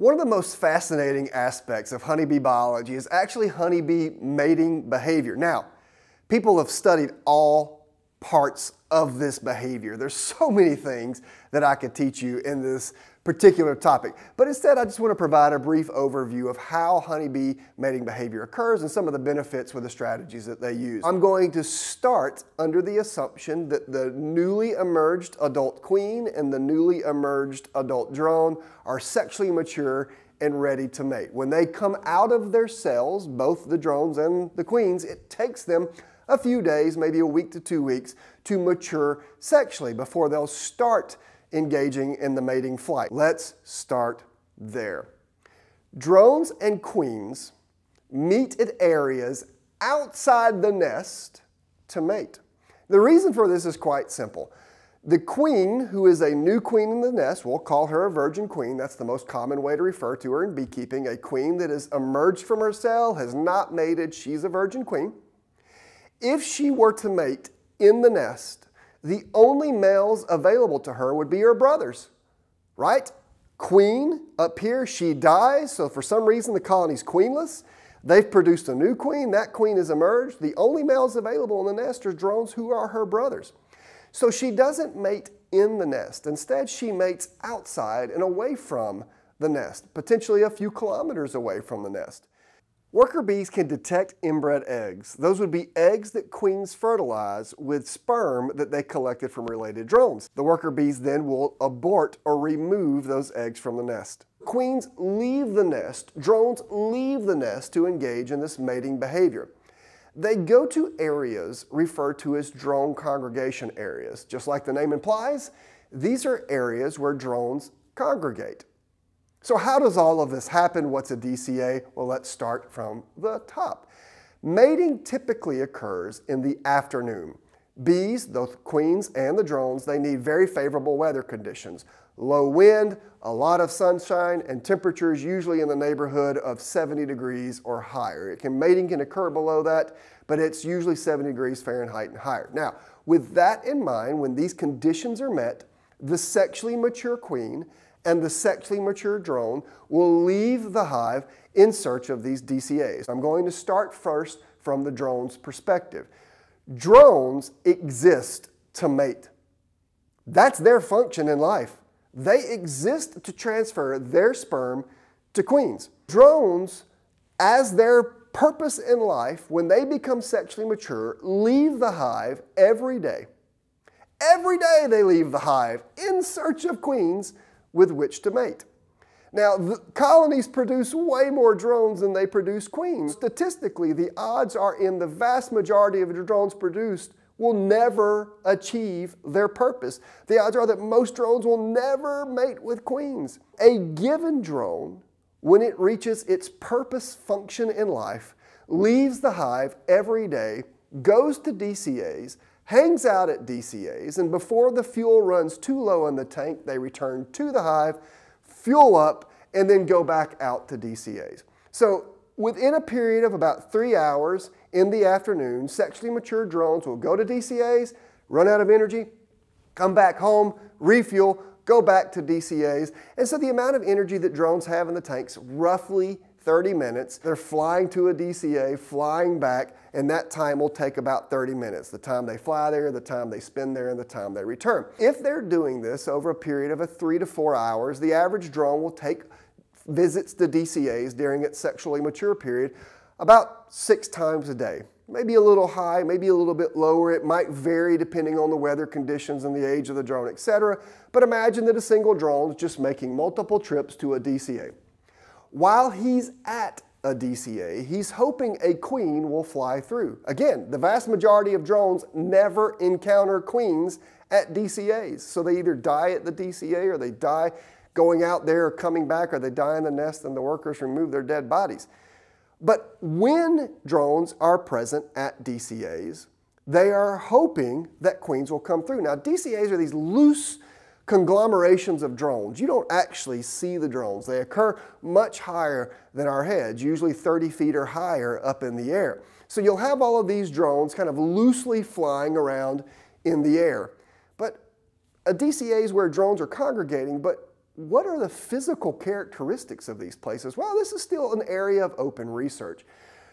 One of the most fascinating aspects of honeybee biology is actually honeybee mating behavior. Now, people have studied all parts of this behavior. There's so many things that I could teach you in this particular topic, but instead I just want to provide a brief overview of how honeybee mating behavior occurs and some of the benefits with the strategies that they use. I'm going to start under the assumption that the newly emerged adult queen and the newly emerged adult drone are sexually mature and ready to mate. When they come out of their cells, both the drones and the queens, it takes them a few days, maybe a week to 2 weeks, to mature sexually before they'll start engaging in the mating flight. Let's start there. Drones and queens meet at areas outside the nest to mate. The reason for this is quite simple. The queen, who is a new queen in the nest, we'll call her a virgin queen. That's the most common way to refer to her in beekeeping. A queen that has emerged from her cell, has not mated, she's a virgin queen. If she were to mate in the nest, the only males available to her would be her brothers, right? Queen up here, she dies, so for some reason the colony's queenless. They've produced a new queen, that queen has emerged. The only males available in the nest are drones who are her brothers. So she doesn't mate in the nest. Instead, she mates outside and away from the nest, potentially a few kilometers away from the nest. Worker bees can detect inbred eggs. Those would be eggs that queens fertilize with sperm that they collected from related drones. The worker bees then will abort or remove those eggs from the nest. Queens leave the nest, drones leave the nest to engage in this mating behavior. They go to areas referred to as drone congregation areas. Just like the name implies, these are areas where drones congregate. So how does all of this happen? What's a DCA? Well, let's start from the top. Mating typically occurs in the afternoon. Bees, the queens and the drones, they need very favorable weather conditions. Low wind, a lot of sunshine, and temperatures usually in the neighborhood of 70 degrees or higher. Mating can occur below that, but it's usually 70 degrees Fahrenheit and higher. Now, with that in mind, when these conditions are met, the sexually mature queen and the sexually mature drone will leave the hive in search of these DCAs. I'm going to start first from the drone's perspective. Drones exist to mate. That's their function in life. They exist to transfer their sperm to queens. Drones, as their purpose in life, when they become sexually mature, leave the hive every day. Every day they leave the hive in search of queens with which to mate. Now, the colonies produce way more drones than they produce queens. Statistically, the odds are in the vast majority of the drones produced will never achieve their purpose. The odds are that most drones will never mate with queens. A given drone, when it reaches its purpose function in life, leaves the hive every day, goes to DCAs, hangs out at DCAs, and before the fuel runs too low in the tank, they return to the hive, fuel up, and then go back out to DCAs. So within a period of about 3 hours in the afternoon, sexually mature drones will go to DCAs, run out of energy, come back home, refuel, go back to DCAs. And so the amount of energy that drones have in the tanks, roughly 30 minutes. They're flying to a DCA, flying back, and that time will take about 30 minutes. The time they fly there, the time they spend there, and the time they return. If they're doing this over a period of 3 to 4 hours, the average drone will take visits to DCAs during its sexually mature period about 6 times a day. Maybe a little high, maybe a little bit lower. It might vary depending on the weather conditions and the age of the drone, etc. But imagine that a single drone is just making multiple trips to a DCA. While he's at a DCA, he's hoping a queen will fly through. Again, the vast majority of drones never encounter queens at DCAs. So they either die at the DCA or they die going out there or coming back, or they die in the nest and the workers remove their dead bodies. But when drones are present at DCAs, they are hoping that queens will come through. Now, DCAs are these loose conglomerations of drones. You don't actually see the drones. They occur much higher than our heads, usually 30 feet or higher up in the air. So you'll have all of these drones kind of loosely flying around in the air. But a DCA is where drones are congregating, but what are the physical characteristics of these places? Well, this is still an area of open research.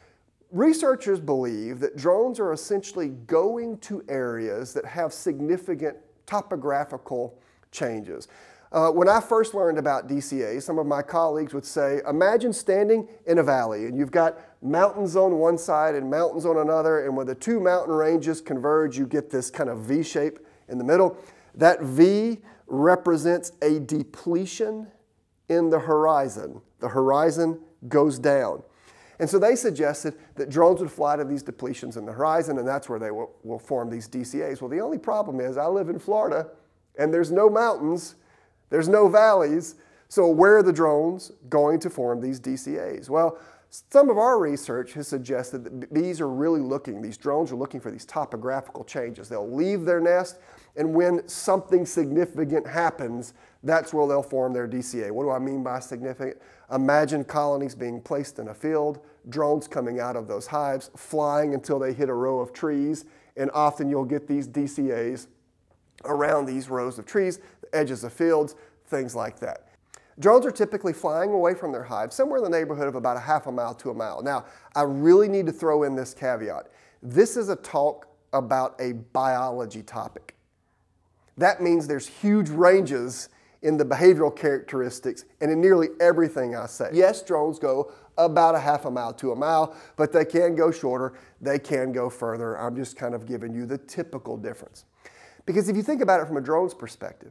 Researchers believe that drones are essentially going to areas that have significant topographical changes. When I first learned about DCA, some of my colleagues would say, imagine standing in a valley and you've got mountains on one side and mountains on another, and when the two mountain ranges converge, you get this kind of V shape in the middle. That V represents a depletion in the horizon. The horizon goes down. And so they suggested that drones would fly to these depletions in the horizon, and that's where they will form these DCAs. Well, the only problem is I live in Florida, and there's no mountains, there's no valleys, so where are the drones going to form these DCAs? Well, some of our research has suggested that these drones are looking for these topographical changes. They'll leave their nest, and when something significant happens, that's where they'll form their DCA. What do I mean by significant? Imagine colonies being placed in a field, drones coming out of those hives, flying until they hit a row of trees, and often you'll get these DCAs around these rows of trees, the edges of fields, things like that. Drones are typically flying away from their hive somewhere in the neighborhood of about a half a mile to a mile. Now, I really need to throw in this caveat. This is a talk about a biology topic. That means there's huge ranges in the behavioral characteristics and in nearly everything I say. Yes, drones go about a half a mile to a mile, but they can go shorter, they can go further. I'm just kind of giving you the typical difference. Because if you think about it from a drone's perspective,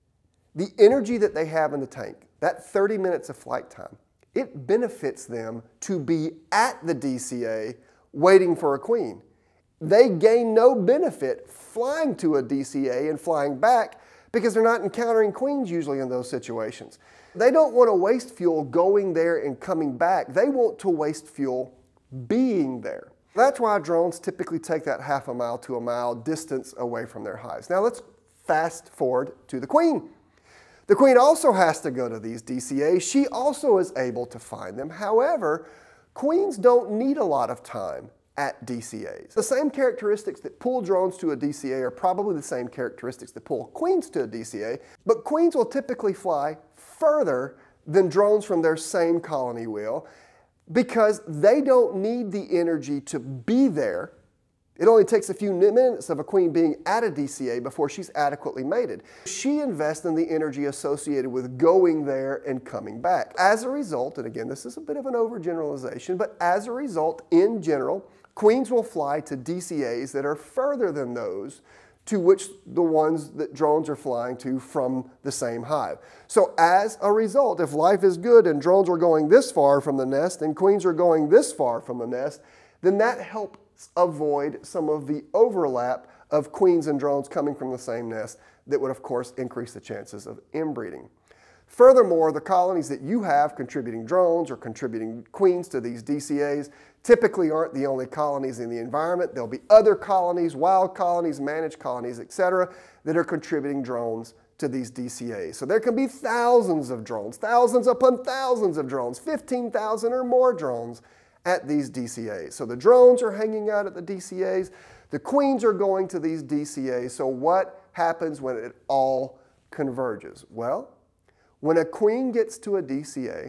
the energy that they have in the tank, that 30 minutes of flight time, it benefits them to be at the DCA waiting for a queen. They gain no benefit flying to a DCA and flying back because they're not encountering queens usually in those situations. They don't want to waste fuel going there and coming back. They want to waste fuel being there. That's why drones typically take that half a mile to a mile distance away from their hives. Now let's fast forward to the queen. The queen also has to go to these DCAs. She also is able to find them. However, queens don't need a lot of time at DCAs. The same characteristics that pull drones to a DCA are probably the same characteristics that pull queens to a DCA, but queens will typically fly further than drones from their same colony will because they don't need the energy to be there. It only takes a few minutes of a queen being at a DCA before she's adequately mated. She invests in the energy associated with going there and coming back. As a result, and again, this is a bit of an overgeneralization, but as a result, in general, queens will fly to DCAs that are further than those to which the ones that drones are flying to from the same hive. So as a result, if life is good and drones are going this far from the nest and queens are going this far from the nest, then that helps avoid some of the overlap of queens and drones coming from the same nest that would, of course, increase the chances of inbreeding. Furthermore, the colonies that you have contributing drones or contributing queens to these DCAs typically aren't the only colonies in the environment. There'll be other colonies, wild colonies, managed colonies, etc., that are contributing drones to these DCAs. So there can be thousands of drones, thousands upon thousands of drones, 15,000 or more drones at these DCAs. So the drones are hanging out at the DCAs, the queens are going to these DCAs. So what happens when it all converges? Well, when a queen gets to a DCA,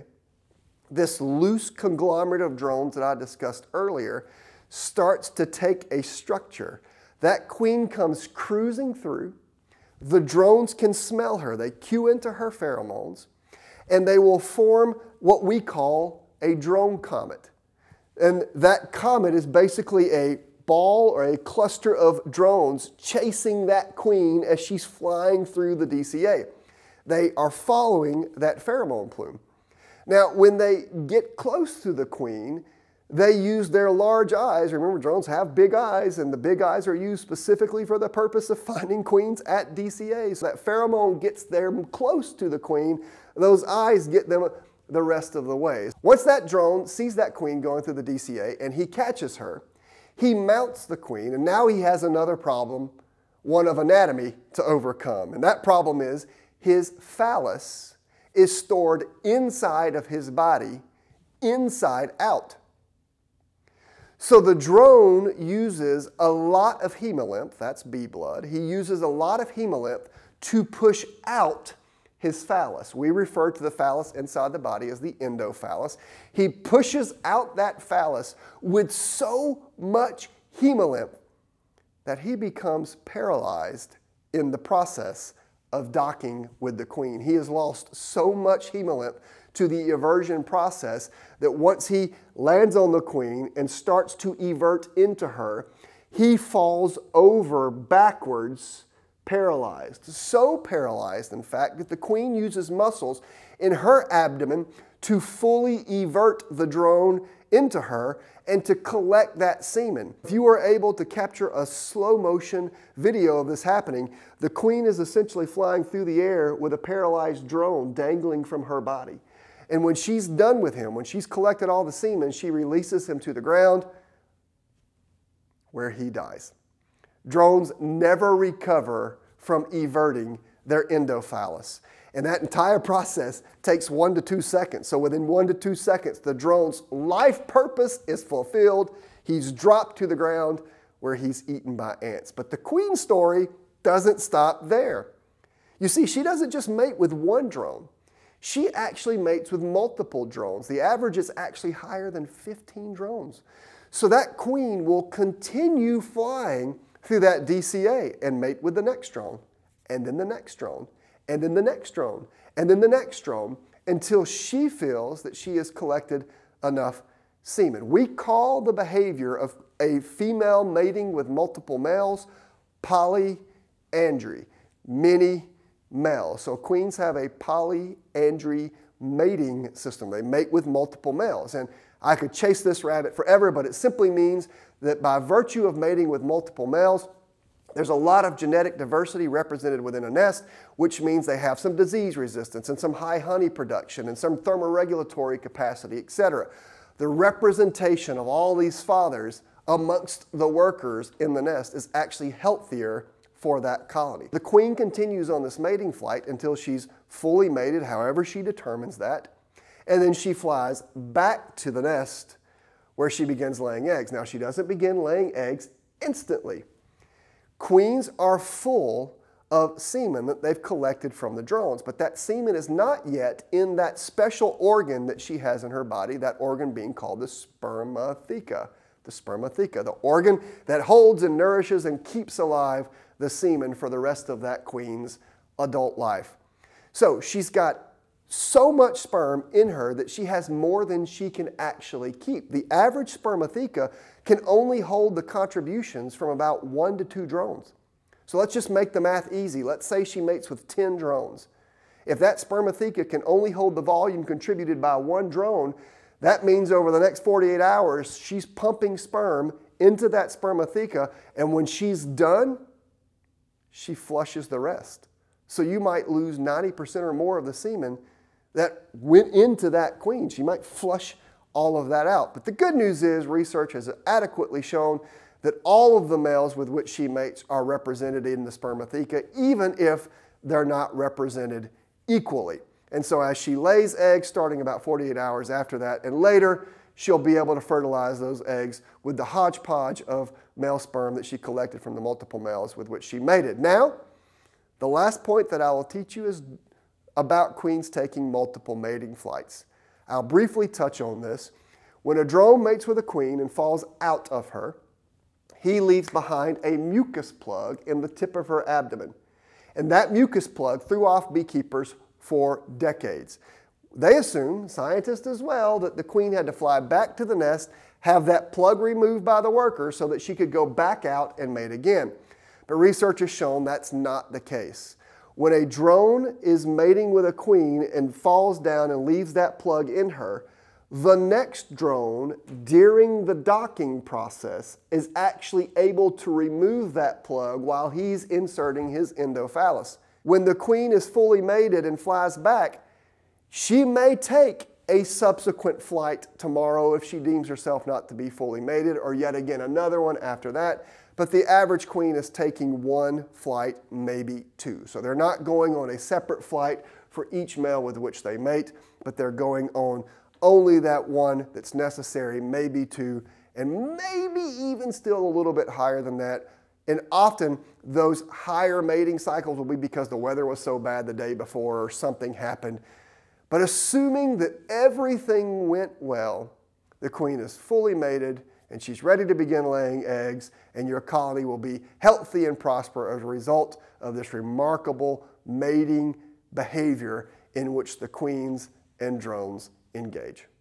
this loose conglomerate of drones that I discussed earlier starts to take a structure. That queen comes cruising through. The drones can smell her. They cue into her pheromones, and they will form what we call a drone comet. And that comet is basically a ball or a cluster of drones chasing that queen as she's flying through the DCA. They are following that pheromone plume. Now, when they get close to the queen, they use their large eyes. Remember, drones have big eyes, and the big eyes are used specifically for the purpose of finding queens at DCAs. So that pheromone gets them close to the queen. Those eyes get them the rest of the way. Once that drone sees that queen going through the DCA and he catches her, he mounts the queen, and now he has another problem, one of anatomy, to overcome. And that problem is his phallus is stored inside of his body, inside out. So the drone uses a lot of hemolymph, that's bee blood. He uses a lot of hemolymph to push out his phallus. We refer to the phallus inside the body as the endophallus. He pushes out that phallus with so much hemolymph that he becomes paralyzed in the process of docking with the queen. He has lost so much hemolymph to the eversion process that once he lands on the queen and starts to evert into her, he falls over backwards, paralyzed. So paralyzed, in fact, that the queen uses muscles in her abdomen to fully evert the drone into her and to collect that semen. If you are able to capture a slow motion video of this happening, the queen is essentially flying through the air with a paralyzed drone dangling from her body. And when she's done with him, when she's collected all the semen, she releases him to the ground where he dies. Drones never recover from everting their endophallus. And that entire process takes 1 to 2 seconds. So within 1 to 2 seconds, the drone's life purpose is fulfilled. He's dropped to the ground where he's eaten by ants. But the queen story doesn't stop there. You see, she doesn't just mate with one drone. She actually mates with multiple drones. The average is actually higher than 15 drones. So that queen will continue flying through that DCA and mate with the next drone, and then the next drone, and then the next drone, and then the next drone, until she feels that she has collected enough semen. We call the behavior of a female mating with multiple males polyandry, many males. So queens have a polyandry mating system. They mate with multiple males. And I could chase this rabbit forever, but it simply means that by virtue of mating with multiple males, there's a lot of genetic diversity represented within a nest, which means they have some disease resistance and some high honey production and some thermoregulatory capacity, etc. The representation of all these fathers amongst the workers in the nest is actually healthier for that colony. The queen continues on this mating flight until she's fully mated, however she determines that, and then she flies back to the nest where she begins laying eggs. Now, she doesn't begin laying eggs instantly. Queens are full of semen that they've collected from the drones, but that semen is not yet in that special organ that she has in her body, that organ being called the spermatheca. The spermatheca, the organ that holds and nourishes and keeps alive the semen for the rest of that queen's adult life. So she's got so much sperm in her that she has more than she can actually keep. The average spermatheca can only hold the contributions from about 1 to 2 drones. So let's just make the math easy. Let's say she mates with 10 drones. If that spermatheca can only hold the volume contributed by 1 drone, that means over the next 48 hours, she's pumping sperm into that spermatheca, and when she's done, she flushes the rest. So you might lose 90% or more of the semen that went into that queen. She might flush all of that out. But the good news is research has adequately shown that all of the males with which she mates are represented in the spermatheca, even if they're not represented equally. And so as she lays eggs starting about 48 hours after that and later, she'll be able to fertilize those eggs with the hodgepodge of male sperm that she collected from the multiple males with which she mated. Now, the last point that I will teach you is about queens taking multiple mating flights. I'll briefly touch on this. When a drone mates with a queen and falls out of her, he leaves behind a mucus plug in the tip of her abdomen. And that mucus plug threw off beekeepers for decades. They assume, scientists as well, that the queen had to fly back to the nest, have that plug removed by the worker so that she could go back out and mate again. But research has shown that's not the case. When a drone is mating with a queen and falls down and leaves that plug in her, the next drone, during the docking process, is actually able to remove that plug while he's inserting his endophallus. When the queen is fully mated and flies back, she may take a subsequent flight tomorrow if she deems herself not to be fully mated, or yet again another one after that. But the average queen is taking 1 flight, maybe 2. So they're not going on a separate flight for each male with which they mate, but they're going on only that one that's necessary, maybe 2, and maybe even still a little bit higher than that And often those higher mating cycles will be because the weather was so bad the day before or something happened. But assuming that everything went well, the queen is fully mated and she's ready to begin laying eggs, and your colony will be healthy and prosper as a result of this remarkable mating behavior in which the queens and drones engage.